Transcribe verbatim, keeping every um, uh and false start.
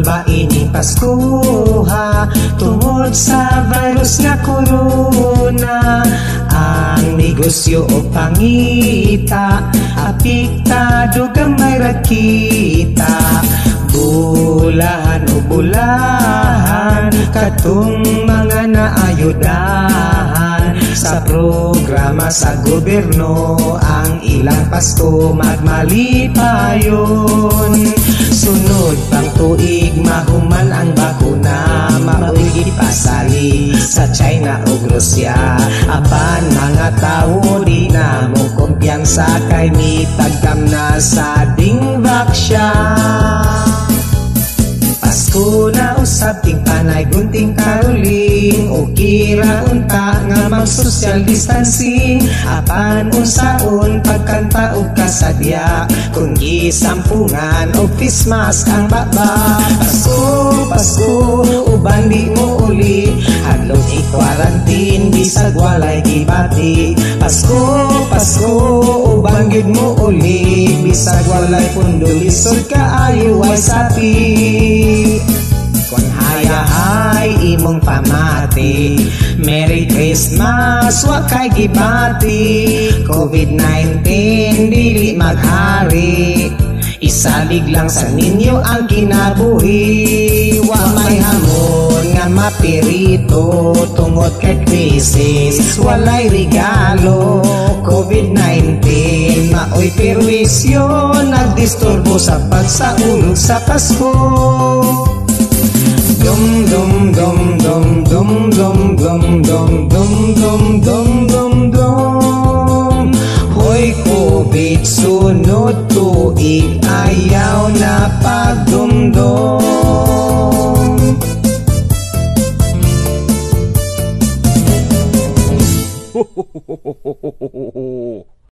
Budol ba ini Paskuha tungod sa virus nga corona. Ang negosyo o pangita apektado gamay ra kita. Bulahan o bulahan katong mga naayudahan sa programa sa gobyerno. Ang ilang Pasko magmalipayon. Sunod pang tuig mahuman ang bakuna, maoy pasali sa China o Rusya. Apan mga tao di na mo kumpiyansa kay mitagkam na sa dingbaksya. Pasko na usab ting panay gunting karuling, o kira unta nga mag social distancing. Apan unsaon pagkanta og kasadya kung gisampungan og face mask ang baba. Pasko, Pasko, uban di mo uli hadlok i-quarantine bisag walay gibati. Pasko, Pasko, uban gid mo uli bisag walay pundo lisod kaayo ay sapi. Kung hayahay imong pamati, Merry Christmas wa kay gibati. COVID nineteen dili maghari, isalig lang sa ninyo ang kinabuhi. Wa may hamon nga mapirito tungod kay krisis, walay regalo. COVID nineteen maoy perwisyo, nagdisturbo sa pagsaulog sa Pasko. Dum dum dum dum dum dum dum dum dum dum dum dum dum. Hoy COVID sunod tuig ayaw na pagdumdum.